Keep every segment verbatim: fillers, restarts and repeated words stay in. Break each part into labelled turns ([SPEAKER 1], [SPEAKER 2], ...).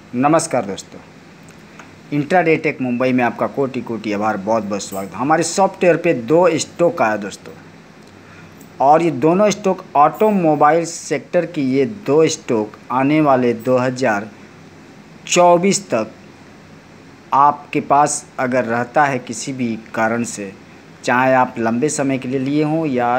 [SPEAKER 1] नमस्कार दोस्तों, intraday take Mumbai में आपका कोटि कोटि आभार, बहुत बहुत स्वागत। हमारे सॉफ्टवेयर पे दो स्टॉक आया दोस्तों, और ये दोनों स्टॉक ऑटोमोबाइल सेक्टर की ये दो स्टॉक आने वाले दो हज़ार चौबीस तक आपके पास अगर रहता है किसी भी कारण से, चाहे आप लंबे समय के लिए लिए हों या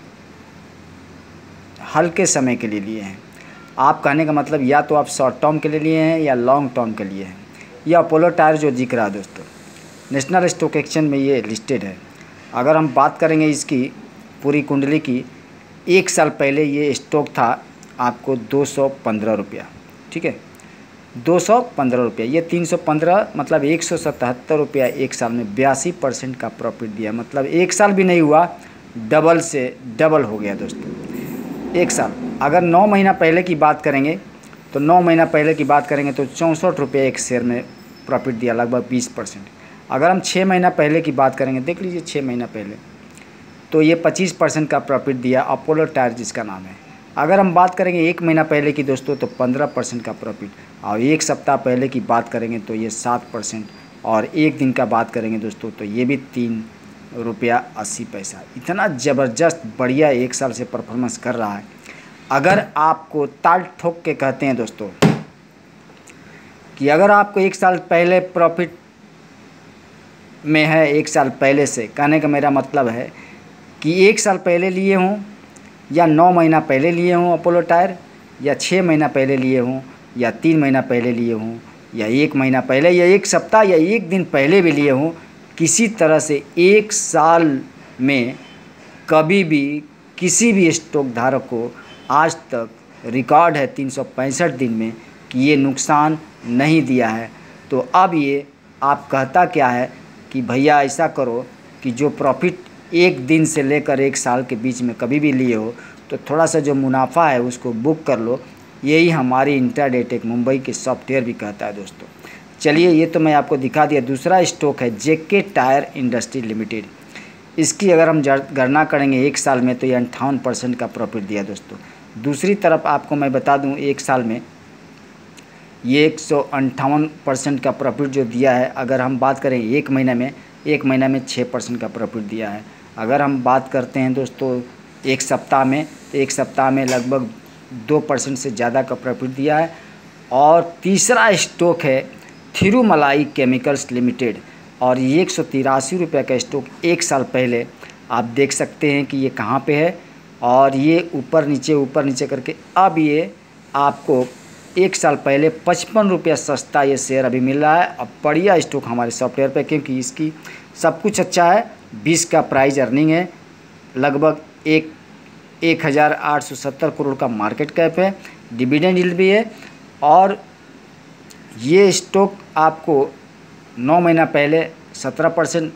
[SPEAKER 1] हल्के समय के लिए लिए हैं। आप कहने का मतलब या तो आप शॉर्ट टर्म के लिए लिए हैं या लॉन्ग टर्म के लिए हैं। यह अपोलो टायर जो दिख रहा है दोस्तों, नेशनल स्टॉक एक्सचेंज में ये लिस्टेड है। अगर हम बात करेंगे इसकी पूरी कुंडली की, एक साल पहले ये स्टॉक था आपको दो सौ पंद्रह रुपया, ठीक है, दो सौ पंद्रह रुपया। ये तीन सौ पंद्रह मतलब एक सौ सतहत्तर रुपया एक साल में बयासी परसेंट का प्रॉफिट दिया। मतलब एक साल भी नहीं हुआ, डबल से डबल हो गया दोस्तों एक साल। अगर नौ महीना पहले की बात करेंगे तो नौ महीना पहले की बात करेंगे तो चौंसठ रुपये एक शेयर में प्रॉफिट दिया, लगभग बीस परसेंट। अगर हम छः महीना पहले की बात करेंगे, देख लीजिए छः महीना पहले, तो ये पच्चीस परसेंट का प्रॉफिट दिया, अपोलो टायर जिसका नाम है। अगर हम बात करेंगे एक महीना पहले की दोस्तों तो पंद्रह परसेंट का प्रॉफिट, और एक सप्ताह पहले की बात करेंगे तो ये सात परसेंट, और एक दिन का बात करेंगे दोस्तों तो ये भी तीन रुपया अस्सी पैसा। इतना ज़बरदस्त बढ़िया एक साल से परफॉर्मेंस कर रहा है। अगर आपको ताल ठोक के कहते हैं दोस्तों कि अगर आपको एक साल पहले प्रॉफिट में है, एक साल पहले से, कहने का मेरा मतलब है कि एक साल पहले लिए हों या नौ महीना पहले लिए हों अपोलो टायर, या छः महीना पहले लिए हों या तीन महीना पहले लिए हों या एक महीना पहले या एक सप्ताह या एक दिन पहले भी लिए हों, किसी तरह से एक साल में कभी भी किसी भी स्टॉक धारक को आज तक रिकॉर्ड है तीन सौ पैंसठ दिन में कि ये नुकसान नहीं दिया है। तो अब ये आप कहता क्या है कि भैया ऐसा करो कि जो प्रॉफिट एक दिन से लेकर एक साल के बीच में कभी भी लिए हो तो थोड़ा सा जो मुनाफा है उसको बुक कर लो। यही हमारी इंट्राडे टेक मुंबई के सॉफ्टवेयर भी कहता है दोस्तों। चलिए, ये तो मैं आपको दिखा दिया। दूसरा स्टॉक है जेके टायर इंडस्ट्री लिमिटेड। इसकी अगर हम गणना करेंगे एक साल में तो ये अंठावन परसेंट का प्रॉफिट दिया दोस्तों। दूसरी तरफ आपको मैं बता दूं, एक साल में ये एक सौ अंठावन परसेंट का प्रॉफिट जो दिया है। अगर हम बात करें एक महीने में, एक महीना में छः परसेंट का प्रॉफिट दिया है। अगर हम बात करते हैं दोस्तों एक सप्ताह में, तो एक सप्ताह में लगभग दो परसेंट से ज़्यादा का प्रॉफिट दिया है। और तीसरा स्टॉक है थिरुमलाई केमिकल्स लिमिटेड, और ये एक सौ तिरासी रुपये का स्टॉक एक साल पहले आप देख सकते हैं कि ये कहाँ पे है, और ये ऊपर नीचे ऊपर नीचे करके अब ये आपको एक साल पहले पचपन रुपया सस्ता ये शेयर अभी मिल रहा है। अब बढ़िया स्टॉक हमारे सॉफ्टवेयर पे, क्योंकि इसकी सब कुछ अच्छा है। बीस का प्राइस अर्निंग है, लगभग एक एक हज़ार आठ सौ सत्तर करोड़ का मार्केट कैप है, डिविडेंड यील्ड भी है। और ये स्टॉक आपको नौ महीना पहले सत्रह परसेंट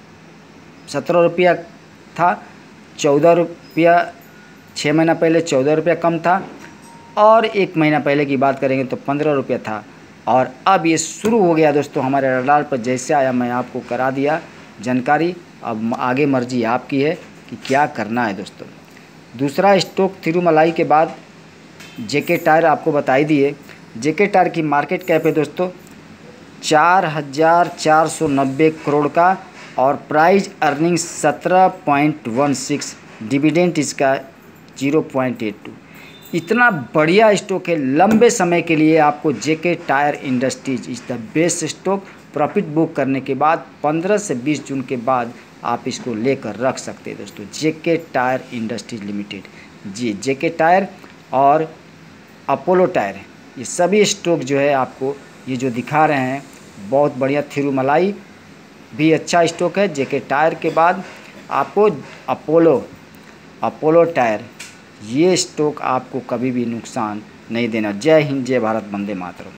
[SPEAKER 1] सत्रह रुपया था, चौदह रुपया छः महीना पहले चौदह रुपया कम था, और एक महीना पहले की बात करेंगे तो पंद्रह रुपया था। और अब ये शुरू हो गया दोस्तों हमारे रडार पर। जैसे आया मैं आपको करा दिया जानकारी, अब आगे मर्जी आपकी है कि क्या करना है दोस्तों। दूसरा स्टॉक थिरुमलाई के बाद जेके टायर आपको बताई दिए। जेके टायर की मार्केट कैप है दोस्तों चार हज़ार चार सौ नब्बे करोड़ का, और प्राइस अर्निंग सत्रह पॉइंट वन सिक्स, डिविडेंड इसका ज़ीरो पॉइंट एट टू। इतना बढ़िया स्टॉक है। लंबे समय के लिए आपको JK tyre industries is the best stock. Profit book करने के बाद पंद्रह से बीस जून के बाद आप इसको लेकर रख सकते हैं दोस्तों। जेके टायर इंडस्ट्रीज लिमिटेड, जी जेके टायर और अपोलो टायर, ये सभी स्टॉक जो है आपको ये जो दिखा रहे हैं बहुत बढ़िया। थिरुमलाई भी अच्छा स्टॉक है। जेके टायर के बाद आपको अपोलो अपोलो टायर, ये स्टॉक आपको कभी भी नुकसान नहीं देना। जय हिंद, जय भारत, वंदे मातरम।